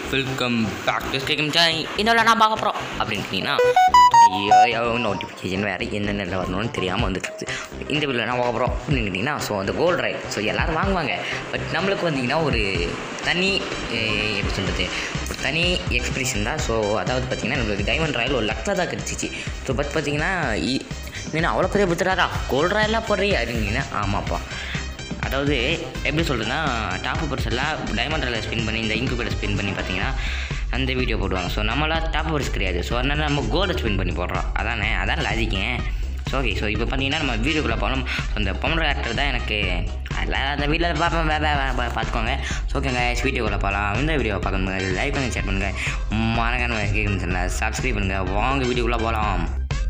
Welcome back to scam channel. என்னோட நான் பார்க்க போகிறோம் அப்படின்ட்டீங்கன்னா ஐயோ நோட்டிஃபிகேஷன் வேறு என்னென்ன வரணும்னு தெரியாமல் வந்துட்டு இந்த வீடியோவில் நான் பார்க்க போகிறோம் அப்படின்ட்டிங்கன்னா அந்த கோல்டு ரைட் எல்லோரும் வாங்குவாங்க. பட் நம்மளுக்கு வந்தீங்கன்னா ஒரு தனி எப்படி சொல்கிறது ஒரு தனி எக்ஸ்பிரஷன் தான். அதாவது பார்த்திங்கன்னா நம்மளுக்கு டைமண்ட் ராயல் ஒரு லக்கில் தான் கிடச்சிச்சு. பட் பார்த்திங்கன்னா இன்னும் அவ்வளோ பெரிய கொடுத்துறாரா கோல்டு ராயலாக போடுறீ அப்படின்னா ஆமாப்பா. அதாவது எப்படி சொல்கிறதுன்னா டாப் பர்ஸ் எல்லாம் டைமண்ட் ராயல் ஸ்பின் பண்ணி இந்த இன்குபேட்டர் ஸ்பின் பண்ணி பார்த்தீங்கன்னா அந்த வீடியோ போடுவாங்க. நம்மளாம் டாப் பர்ஸ் கிடையாது. அதனால் நம்ம கோல்டை ஸ்பின் பண்ணி போடுறோம். அதான் லாஜிக்கேன். ஓகே இப்போ பார்த்தீங்கன்னா நம்ம வீடியோக்குள்ளே போகணும். அந்த பொம்மர் ஆக்டர் தான் எனக்கு அந்த வீட்டில் பார்த்துக்கோங்க. ஓகேங்க வீடியோக்குள்ளே போகலாம். இந்த வீடியோவை பார்க்கணும் லைக் பண்ணி ஷேர் பண்ணுங்கள். மறக்காம கேட்குறேன் சப்ஸ்கிரைப் பண்ணுங்கள். வாங்க வீடியோக்குள்ளே போகலாம்.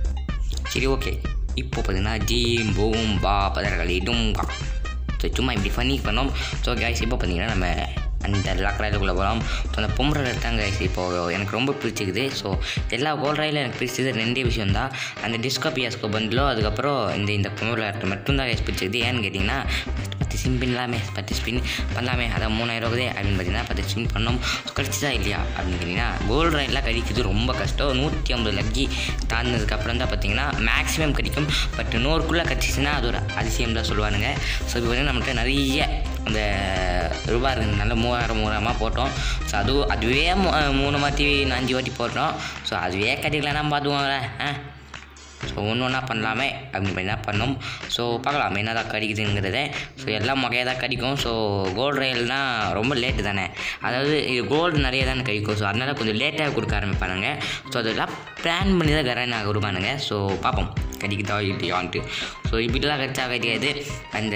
சரி ஓகே இப்போ பார்த்தீங்கன்னா ஜீம் பூம் பா பதர்களி டுங்கா சும்மா இப்படி ஃபன்னி பண்ணோம். கைஸ் இப்போ பார்த்தீங்கன்னா நம்ம அந்த லாக் ராயிலுக்குள்ளே போகலாம். அந்த பொம்மர் எடுத்தாங்க கைஸ் இப்போது எனக்கு ரொம்ப பிடிச்சிக்குது. எல்லா கோல்ட் ராயில் எனக்கு பிடிச்சது ரெண்டே விஷயம் தான். அந்த டிஸ்கோ பியாஸ்கோ பண்டிலோ அதுக்கப்புறம் இந்த பொம்மர் ஆக்டர் மட்டும்தான் கைஸ் பிடிச்சிக்குது. ஏன்னு கேட்டிங்கன்னா 10 ஸ்பின் பண்ணலாமே 10 ஸ்பின் பண்ணலாமே அதான் 3000 ரூபாய் அப்படின்னு பார்த்தீங்கன்னா 10 ஸ்பின் பண்ணோம். கடிச்சிதா இல்லையா அப்படின்னு கேட்டிங்கன்னா கோல்டு ராயிலாம் கடிக்கிறது ரொம்ப கஷ்டம். 150 லக்கி தாண்டினதுக்கப்புறம் தான் பார்த்தீங்கன்னா மேக்ஸிமம் கிடைக்கும். பட் 100க்குள்ளே கடிச்சிச்சுன்னா அது ஒரு அதிசயம் தான் சொல்லுவானுங்க. இப்போ பார்த்தீங்கன்னா நம்மகிட்ட நிறைய அந்த ரூபா இருக்கிறதுனால 3000 போட்டோம். அதுவே 3 வாட்டி 5 வாட்டி போட்டோம். அதுவே கட்டிக்கலாம்னா பார்த்துக்கோங்களேன். ஒன்று ஒன்றா பண்ணலாமே அப்படின்னு என்ன பண்ணோம். பார்க்கலாம் என்ன தான் கிடைக்குதுங்கிறத. எல்லாம் வகையாக தான் கிடைக்கும். கோல்டு ரயில்னால் ரொம்ப லேட்டு தானே. அதாவது இது கோல்டு நிறைய தானே கிடைக்கும். அதனால் கொஞ்சம் லேட்டாக கொடுக்க ஆரம்பிப்பானுங்க. அதெல்லாம் பிளான் பண்ணி தான் கரண்ட் கொடுப்பானுங்க. பார்ப்போம் கிடைக்குதா இல்லையான்ட்டு. இப்படிலாம் கிடைச்சா கிடையாது. அந்த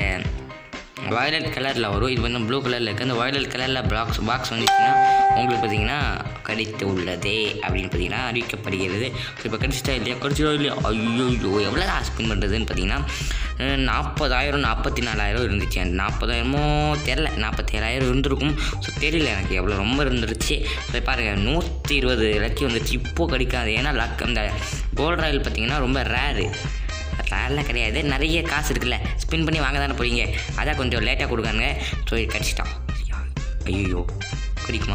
வயலட் கலரில் வரும். இது வந்து ப்ளூ கலரில் இருக்குது. அந்த வயலட் கலரில் பாக்ஸ் வந்துச்சுன்னா உங்களுக்கு பார்த்தீங்கன்னா கிடைத்து உள்ளதே அப்படின்னு பார்த்தீங்கன்னா அறிவிக்கப்படுகிறது. இப்போ கிடைச்சிட்டா இல்லையா ஐயோ எவ்வளோ தான் ஸ்பின் பண்ணுறதுன்னு பார்த்தீங்கன்னா 40,000 44,000 இருந்துச்சு. அந்த 40,000மோ தெரில 47,000 இருந்திருக்கும். தெரியல எனக்கு எவ்வளோ ரொம்ப இருந்துருச்சு. பாருங்கள் 120 லக்கி வந்துச்சு. இப்போது கிடைக்காது. ஏன்னா லக் அந்த கோல்டு ராயல் பார்த்தீங்கன்னா ரொம்ப ரேரு. ரேர்லாம் கிடையாது. நிறைய காசு இருக்குல்ல ஸ்பின் பண்ணி வாங்க தானே போகிறீங்க. அதான் கொஞ்சம் லேட்டாக கொடுக்கானுங்க. கிடச்சிட்டான். ஐயோ கிடைக்குமா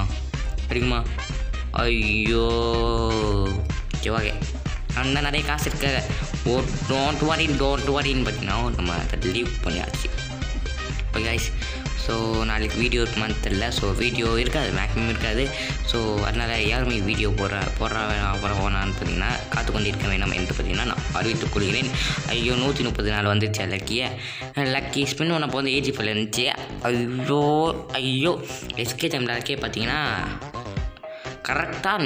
ஐயோ ஓகே அந்த நிறைய காசு இருக்க டோன்ட் வரின்னு பார்த்தீங்கன்னா நம்ம அதை லீவ் பண்ணியாச்சு. ஓகே கைஸ் நாளைக்கு வீடியோ இருக்குமான்னு தெரில. வீடியோ இருக்காது மேக்ஸிமம் இருக்காது. அதனால் யாருமே வீடியோ போடுறான்னு பார்த்தீங்கன்னா காத்து கொண்டு இருக்க வேண்டாம் என்று பார்த்தீங்கன்னா நான் அறிவித்துக் கொள்கிறேன். ஐயோ 134 வந்துருச்சு லக்கி ஸ்பின் ஒன்று வந்து 85 இருந்துச்சு. ஐயோ எஸ்கே தமிழாக்கே பார்த்தீங்கன்னா கரெக்டாக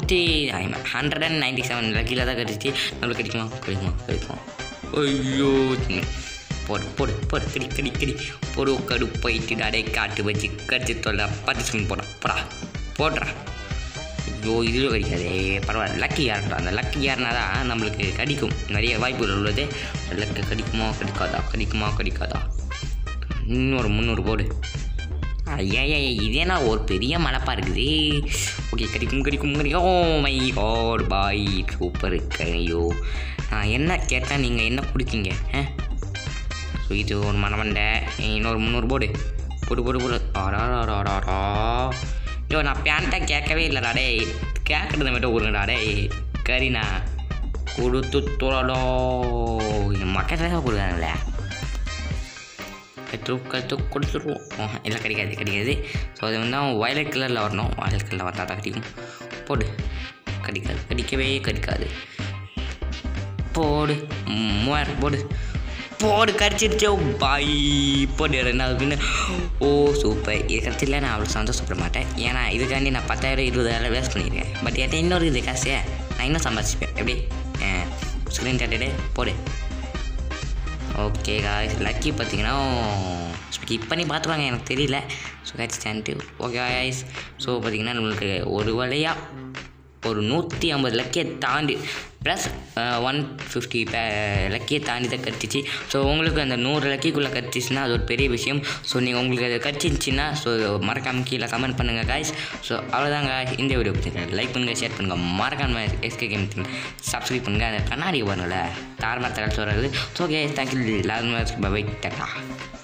197 லக்கியில் தான் கிடச்சிச்சு. நம்மளுக்கு கிடைக்குமா ஐயோ போடு கடி பொறு கடுப்பாயிட்டு அடை காட்டு வச்சு கடிச்சு தொல்ல 10 ஸ்பின் போடுறா ஐயோ இதுவும் கிடைக்காதே பரவாயில்ல. லக்கி யாருன்றா அந்த லக்கி யாருனா தான் நம்மளுக்கு கிடைக்கும் நிறைய வாய்ப்புகள் உள்ளது. லக்கு கிடைக்குமா கிடைக்காதா இன்னொரு 300 போடு. ஐயா இதேனா ஒரு பெரிய மலைப்பா இருக்குது. ஓகே கிடைக்கும். Oh my god boy super ஐயோ நான் என்ன கேட்டால் நீங்கள் என்ன கொடுத்தீங்க. இது ஒரு மணமண்டை இன்னொரு 300 போடு. ஆடாடாடாடா ஐயோ நான் பேண்ட்டை கேட்கவே இல்லைடா டே. கேட்குறது மட்டும் விடுங்கடா டே. கறிண்ணா கொடுத்து தோடோ மக்கள் கொடுக்குறாங்களே கற்று கொடுத்துருவோம். எல்லாம் கிடைக்காது. அது வந்து வயலட் கலரில் வரணும். வயலட் கலரில் வந்தால் தான் கிடைக்கும். போடு கிடைக்காது. போடு 3000 போடு கடிச்சிருச்சோ பாய் போடு 2வது. Oh super. இது கிடச்சில நான் அவ்வளோ சந்தோஷப்பட மாட்டேன். ஏன்னா இதுக்காண்டி நான் 10,000 20,000 வேஸ்ட் பண்ணியிருக்கேன். பட் என்கிட்ட இன்னொரு இது காசு நான் இன்னும் சம்பாதிச்சுப்பேன். எப்படி ஸ்க்ரீன் டாட்டே போடு. ஓகே காய்ஸ் லக்கி பார்த்தீங்கன்னா ஸ்கிப் பண்ணி பார்த்துருவாங்க எனக்கு தெரியல. கிடச்சிட்டான்ட்டு ஓகே காய்ஸ். பார்த்தீங்கன்னா நம்மளுக்கு ஒரு வழியாக ஒரு 150 லக்கியை தாண்டி ப்ளஸ் 150 லக்கியை தாண்டி தான் கிடச்சிச்சு. உங்களுக்கு அந்த 100 லக்கிக்குள்ளே கிடச்சிச்சின்னா அது ஒரு பெரிய விஷயம். நீங்கள் உங்களுக்கு அது கிடச்சிச்சின்னா மறக்காமல் கீழே கமெண்ட் பண்ணுங்கள் காய்ஸ். அவ்வளோதாங்க இந்த வீடியோ பிடிச்சிருக்கேன். லைக் பண்ணுங்கள் ஷேர் பண்ணுங்கள். மறக்காமல் எஸ்கே கேம் சப்ஸ்கிரைப் பண்ணுங்கள். அந்த கண்ணாடி வரணும்ல தாரமாக தகவல் சொல்கிறது. Okay thank you. எல்லாருமே பை டக்கா.